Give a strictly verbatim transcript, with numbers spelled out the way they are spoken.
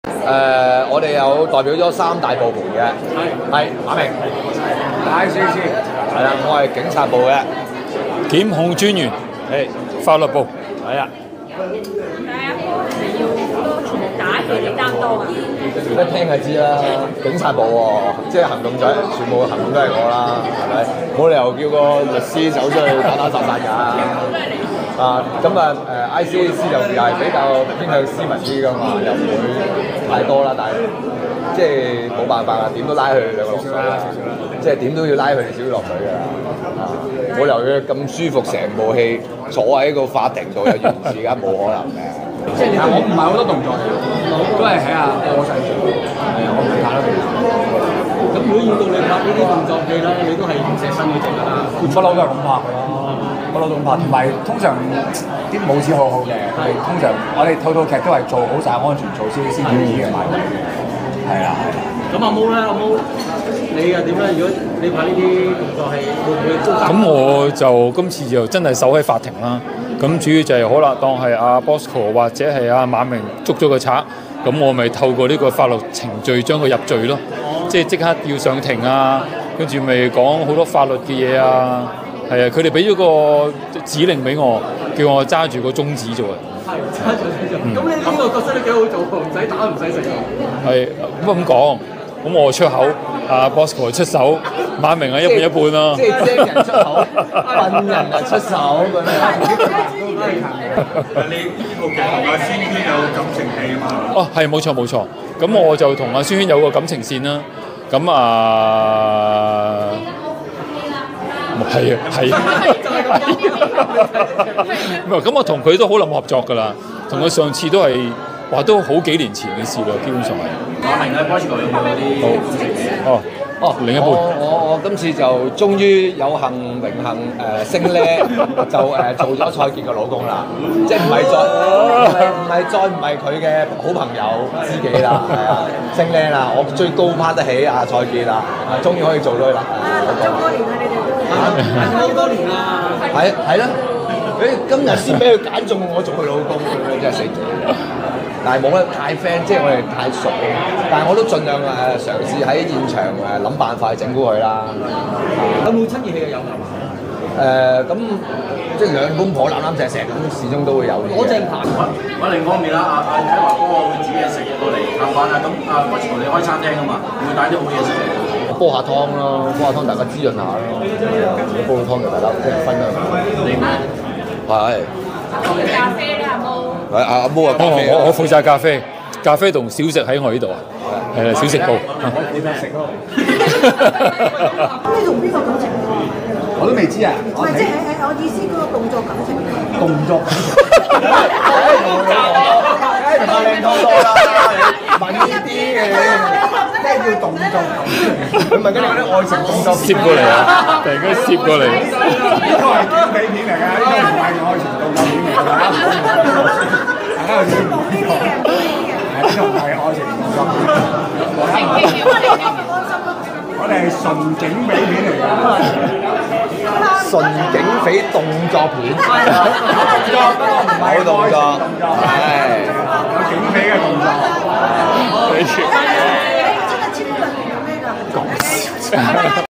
誒、呃，我哋有代表咗三大部門嘅，係馬明，大 C C， 係啦，我係警察部嘅， 檢控專員， 係法律部， 係啊。 係啊，你要好多全部打佢哋擔當啊！ 一聽就知啦，警察部喎，即係行動仔，全部行動都係我啦，係咪？冇理由叫個律師走出去打打殺殺㗎。啊，咁啊誒 I C A C 就又係比較偏向斯文啲㗎嘛，又唔會太多啦，但係即係冇辦法啊，點都拉佢兩個落水啦，即係點都要拉佢哋少啲落水㗎啦。啊，冇理由佢咁舒服，成部戲坐喺個法庭度有完事，而家冇可能嘅。 即係我唔係好多動作，都係睇下過程做。係啊，我唔睇得動作。咁如果要到你拍呢啲動作戲咧，你都係唔捨身嗰隻㗎啦。 不嬲都係咁拍㗎啦，不嬲都咁拍。同埋通常啲武指好好嘅，佢哋通常我哋套套劇都係做好晒安全措施先至嘅買位。係啦，係啦。 咁阿毛咧，阿毛你又點咧？如果你拍呢啲動作戲，會唔會都？ 咁我就今次就真係守喺法庭啦。咁主要就係可能當係阿 Bosco 或者係阿馬明捉咗個賊，咁我咪透過呢個法律程序將佢入罪咯。哦、即係即刻要上庭啊，跟住咪講好多法律嘅嘢啊。係啊，佢哋俾咗個指令俾我，叫我揸住個中指做啊。 係揸住做。咁、嗯、你呢個角色都幾好做，唔使打唔使食。 係咁咁講，咁我出口，阿 Bosco 出手。馬明係一半一半咯， 即係遮人出口，笨人啊出手咁樣。 你呢部劇同阿孫軒有感情戲啊嘛？ 哦，係冇錯冇錯。咁我就同阿孫軒有個感情線啦。咁啊，係啊係啊。唔係咁，我同佢都好諗合作㗎啦。同佢上次都係話都好幾年前嘅事啦，基本上係。 馬明咧 Bosco 有冇啲？ 哦。哦，另一半。 我我我今次就終於有幸榮幸誒升咧，就誒、呃、做咗蔡潔嘅老公啦，即係唔係再唔係唔係再唔係佢嘅好朋友知己啦，係啊，升咧啦，我最高攀得起阿蔡潔啦，啊，終於可以做到佢啦。 做多年啦，你哋都好多年啦， 係係啦，誒今日先俾佢揀中我做佢老公，真係死咗。但係冇得太 friend， 即係我哋太熟。但係我都盡量誒嘗試喺現場誒諗辦法去整蠱佢啦。 有冇親熱戲嘅有冇？ 誒咁即係兩公婆攬攬錫錫咁，始終都會有嘅。 攞正牌。我另一方面啦，阿阿睇華哥會煮嘢食過嚟探班啦。咁阿 Bosco 你開餐廳啊嘛，會帶啲好嘢食嚟。 煲下湯咯，煲下湯大家滋潤下咯。煲個湯就大家即係分享下。 你唔係。 咖啡咧，阿毛。 係阿阿毛啊，咖啡。 我我負責咖啡，咖啡同小食喺我呢度啊。係啦，小食部。 你咪食咯。 咁你同邊個感情啊？ 我都未知啊。 唔係即係誒，我意思嗰個動作感情。 動作感情。 梗係同阿靚湯多啦，問呢啲嘅，咩叫動作感情？佢問緊你嗰啲愛情動作。 攝過嚟啊！突然間攝過嚟。 呢個係警匪片嚟㗎，呢個唔係愛情動作片嚟㗎，大家唔好誤會。大家要唔呢個？係呢個唔係愛情動作片。我哋係純警匪片嚟㗎。 純警匪動作片。 動作不過唔係動作。 係。有警匪嘅動作。 你真係超人定係咩㗎？講笑。